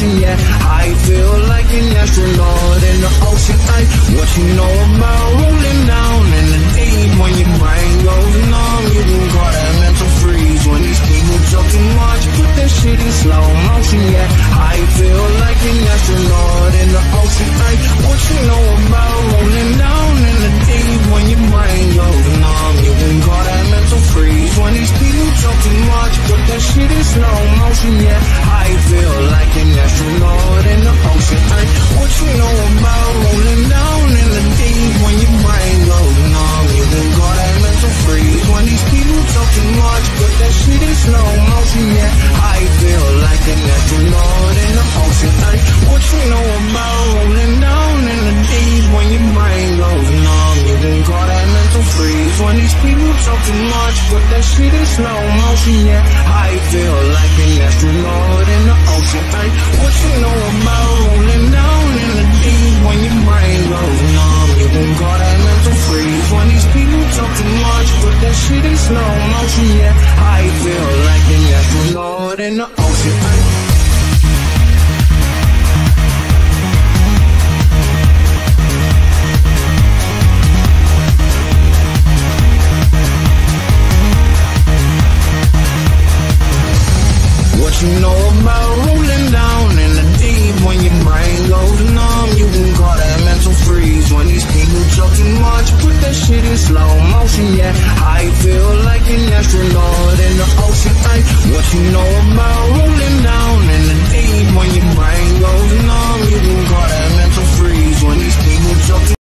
motion, yeah. I feel like an astronaut in the ocean, ay. What you know about rolling down in the deep? When your brain goes numb, you can call that mental freeze. When these people talk too much, put that shit in slow motion, yeah. I feel like an astronaut in the ocean, ay. What you know about rolling down in the deep? When your brain goes numb, you can call that mental freeze. When these people talk too much, put that shit in slow motion, yeah. I feel like an astronaut in the ocean, ay. What you know about rolling down in the deep? When your brain goes numb, you can call that mental freeze. When these people talk too much, put that shit in slow motion, yeah. I feel like an astronaut in the ocean, ay. What you know about rolling down in the deep? When your brain goes numb, you can call that mental freeze. When these people talk too much, put that shit in slow motion, yeah. I feel like an astronaut in the ocean, ay. What you know about rolling down in the deep? When your brain goes numb, you can call that mental freeze. When these people talk too much, put that shit in slow motion, yeah. I feel like an astronaut in the ocean, ay. What you know about rolling down in the deep? When your brain goes numb, you can call that mental freeze. When these people talk too much, put that shit in slow motion, yeah. I feel like an astronaut in the ocean, ay. What you know about